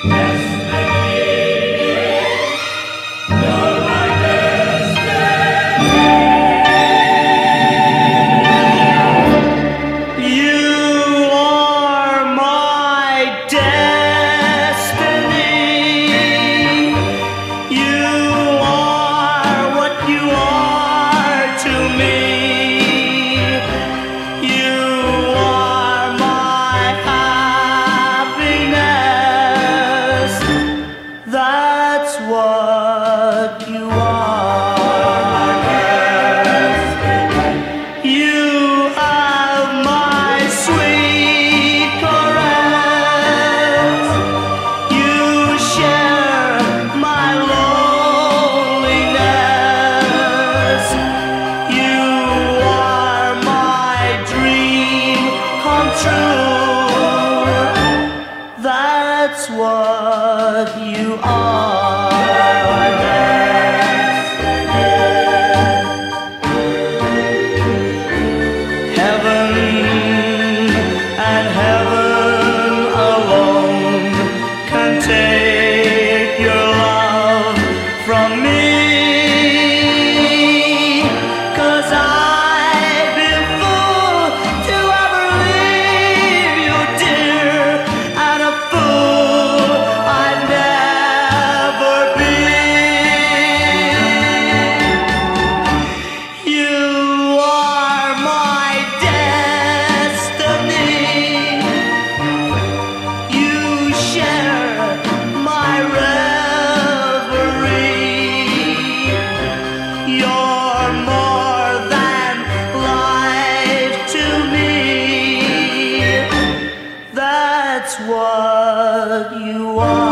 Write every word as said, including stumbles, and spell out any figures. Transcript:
What you are, you have my sweet caress, you share my loneliness, you are my dream come true. That's what you are. Take your love from me, 'cause I've been fool to ever leave you, dear, and a fool I'd never be. You are my destiny, you share my reverie. You're more than life to me. That's what you are.